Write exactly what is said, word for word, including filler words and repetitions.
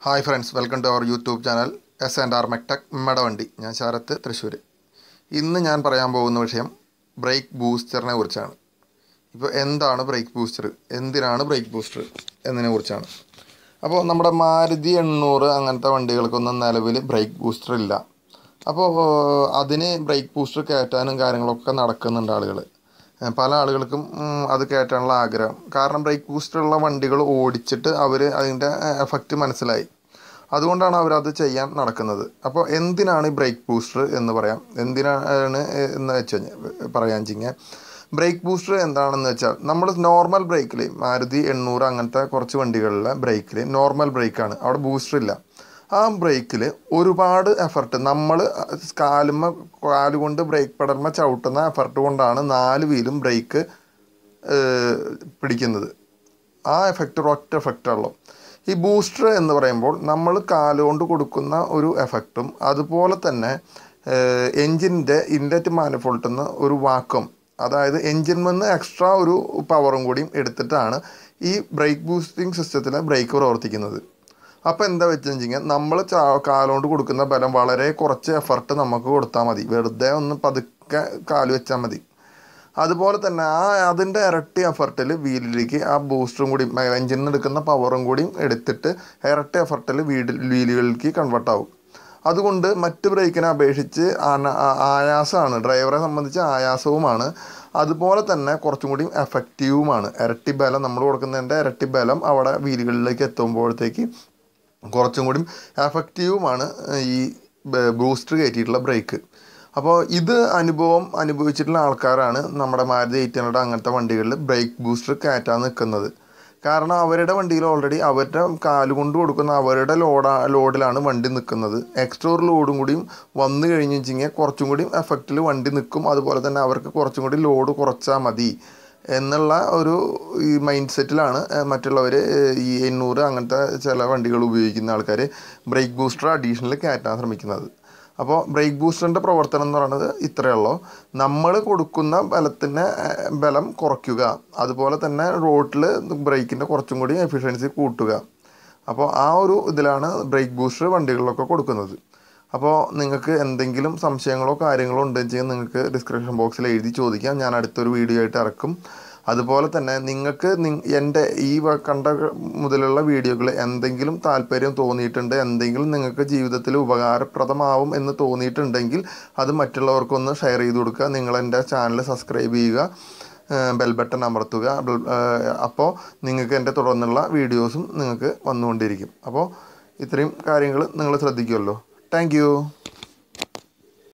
Hi friends, welcome to our YouTube channel S and R മെക്ടെക് മടവണ്ടി. ഞാൻ ശരത്ത്, തൃശ്ശൂർ. ഇന്ന് ഞാൻ പറയാൻ പോകുന്ന വിഷയം ബ്രേക്ക് ബൂസ്റ്ററിനെ കുറിച്ചാണ്. ഇപ്പോൾ എന്താണ് ബ്രേക്ക് ബൂസ്റ്റർ, എന്തിനാണ് ബ്രേക്ക് ബൂസ്റ്റർ എന്നതിനെ കുറിച്ചാണ്. അപ്പോൾ നമ്മുടെ മാരുതി എണ്ണൂറ് അങ്ങനത്തെ വണ്ടികൾക്കൊന്നും നിലവിൽ ബ്രേക്ക് ബൂസ്റ്റർ ഇല്ല. അപ്പോൾ അതിന് ബ്രേക്ക് ബൂസ്റ്റർ കയറ്റാനും കാര്യങ്ങളൊക്കെ നടക്കുന്നുണ്ട് ആളുകൾ. പല ആളുകൾക്കും അത് കയറ്റാനുള്ള ആഗ്രഹം. കാരണം ബ്രേക്ക് ബൂസ്റ്ററുള്ള വണ്ടികൾ ഓടിച്ചിട്ട് അവർ അതിൻ്റെ എഫക്റ്റ് മനസ്സിലായി. അതുകൊണ്ടാണ് അവരത് ചെയ്യാൻ നടക്കുന്നത്. അപ്പോൾ എന്തിനാണ് ഈ ബ്രേക്ക് ബൂസ്റ്റർ എന്ന് പറയാം. എന്തിനാണ് എന്ന് വെച്ച് കഴിഞ്ഞാൽ പറയാൻ വെച്ചാൽ ബ്രേക്ക് ബൂസ്റ്റർ എന്താണെന്ന് വെച്ചാൽ നമ്മൾ നോർമൽ ബ്രേക്കിൽ മാരുതി എണ്ണൂറ് അങ്ങനത്തെ കുറച്ച് വണ്ടികളിലെ ബ്രേക്കിൽ നോർമൽ ബ്രേക്കാണ്, അവിടെ ബൂസ്റ്റർ ഇല്ല. ആ ബ്രേക്കിൽ ഒരുപാട് എഫർട്ട് നമ്മൾ കാലുമ്മ കാലുകൊണ്ട് ബ്രേക്ക് പെടൽമ ചവിട്ടുന്ന എഫർട്ട് കൊണ്ടാണ് നാല് വീലും ബ്രേക്ക് പിടിക്കുന്നത്. ആ എഫക്റ്റ് ഒറ്റ എഫക്റ്റുള്ളൂ. ഈ ബൂസ്റ്റർ എന്ന് പറയുമ്പോൾ നമ്മൾ കാലുകൊണ്ട് കൊടുക്കുന്ന ഒരു എഫക്റ്റും അതുപോലെ തന്നെ എൻജിൻ്റെ ഇൻലെറ്റ് മാനിഫോൾട്ടിൽ നിന്ന് ഒരു വാക്വം, അതായത് എൻജിൻ നിന്ന് എക്സ്ട്രാ ഒരു പവറും കൂടിയും എടുത്തിട്ടാണ് ഈ ബ്രേക്ക് ബൂസ്റ്റിംഗ് സിസ്റ്റത്തിലെ ബ്രേക്ക് പ്രവർത്തിക്കുന്നത്. അപ്പോൾ എന്താ വെച്ച് കഴിഞ്ഞാൽ നമ്മൾ ചാ കാലുകൊണ്ട് കൊടുക്കുന്ന ബലം വളരെ കുറച്ച് എഫർട്ട് നമുക്ക് കൊടുത്താൽ മതി, വെറുതെ ഒന്ന് പതുക്കെ കാല് വെച്ചാൽ മതി. അതുപോലെ തന്നെ ആ അതിൻ്റെ ഇരട്ടി എഫർട്ടിൽ വീലിലേക്ക് ആ ബൂസ്റ്ററും കൂടി എൻജിനിൽ നിന്ന് എടുക്കുന്ന പവറും കൂടിയും എടുത്തിട്ട് ഇരട്ടി എഫർട്ടിൽ വീഡിൽ വീലുകളിലേക്ക് കൺവേർട്ട് ആവും. അതുകൊണ്ട് മറ്റ് ബ്രേക്കിനെ അപേക്ഷിച്ച് ആയാസമാണ്, ഡ്രൈവറെ സംബന്ധിച്ച് ആയാസവുമാണ്. അതുപോലെ തന്നെ കുറച്ചും കൂടി എഫക്റ്റീവുമാണ്. ഇരട്ടി ബലം നമ്മൾ കൊടുക്കുന്നതിൻ്റെ ഇരട്ടി ബലം അവിടെ വീലുകളിലേക്ക് എത്തുമ്പോഴത്തേക്ക് കുറച്ചും കൂടി എഫക്റ്റീവുമാണ് ഈ ബൂസ്റ്റർ കയറ്റിയിട്ടുള്ള ബ്രേക്ക്. അപ്പോൾ ഇത് അനുഭവം അനുഭവിച്ചിട്ടുള്ള ആൾക്കാരാണ് നമ്മുടെ മാരുതി എയ്റ്റ് ഹൺഡ്രഡ് അങ്ങനത്തെ വണ്ടികളിൽ ബ്രേക്ക് ബൂസ്റ്റർ കയറ്റാൻ നിൽക്കുന്നത്. കാരണം അവരുടെ വണ്ടിയിൽ ഓൾറെഡി അവരുടെ കാലുകൊണ്ട് കൊടുക്കുന്ന അവരുടെ ലോഡ ലോഡിലാണ് വണ്ടി നിൽക്കുന്നത്. എക്സ്ട്രാ ഒരു ലോഡും കൂടിയും വന്നു കഴിഞ്ഞ് വെച്ചാൽ കുറച്ചും കൂടി എഫക്റ്റിൽ വണ്ടി നിൽക്കും. അതുപോലെ തന്നെ അവർക്ക് കുറച്ചും കൂടി ലോഡ് കുറച്ചാൽ മതി എന്നുള്ള ഒരു ഈ മൈൻഡ് സെറ്റിലാണ് മറ്റുള്ളവർ ഈ എണ്ണൂറ് അങ്ങനത്തെ ചില വണ്ടികൾ ഉപയോഗിക്കുന്ന ആൾക്കാർ ബ്രേക്ക് ബൂസ്റ്റർ അഡീഷണൽ കയറ്റാൻ ശ്രമിക്കുന്നത്. അപ്പോൾ ബ്രേക്ക് ബൂസ്റ്ററിൻ്റെ പ്രവർത്തനം എന്ന് പറയുന്നത് ഇത്രയേ ഉള്ളൂ. നമ്മൾ കൊടുക്കുന്ന ബലത്തിൻ്റെ ബലം കുറയ്ക്കുക, അതുപോലെ തന്നെ റോഡിൽ ബ്രേക്കിൻ്റെ കുറച്ചും കൂടി എഫിഷ്യൻസി കൂട്ടുക. അപ്പോൾ ആ ഒരു ഇതിലാണ് ബ്രേക്ക് ബൂസ്റ്റർ വണ്ടികളിലൊക്കെ കൊടുക്കുന്നത്. അപ്പോൾ നിങ്ങൾക്ക് എന്തെങ്കിലും സംശയങ്ങളോ കാര്യങ്ങളോ ഉണ്ടെന്ന് വെച്ചാൽ നിങ്ങൾക്ക് ഡിസ്ക്രിപ്ഷൻ ബോക്സിൽ എഴുതി ചോദിക്കാം, ഞാൻ അടുത്തൊരു വീഡിയോ ആയിട്ട് ഇറക്കും. അതുപോലെ തന്നെ നിങ്ങൾക്ക് എൻ്റെ ഈ കണ്ട മുതലുള്ള വീഡിയോകൾ എന്തെങ്കിലും താല്പര്യം തോന്നിയിട്ടുണ്ട്, എന്തെങ്കിലും നിങ്ങൾക്ക് ജീവിതത്തിൽ ഉപകാരപ്രദമാവും എന്ന് തോന്നിയിട്ടുണ്ടെങ്കിൽ അത് മറ്റുള്ളവർക്കൊന്ന് ഷെയർ ചെയ്ത് കൊടുക്കുക. നിങ്ങളെൻ്റെ ചാനൽ സബ്സ്ക്രൈബ് ചെയ്യുക, ബെൽ ബട്ടൺ അമർത്തുക. അപ്പോൾ നിങ്ങൾക്ക് എൻ്റെ തുടർന്നുള്ള വീഡിയോസും നിങ്ങൾക്ക് വന്നുകൊണ്ടിരിക്കും. അപ്പോൾ ഇത്രയും കാര്യങ്ങൾ നിങ്ങൾ ശ്രദ്ധിക്കുമല്ലോ. Thank you.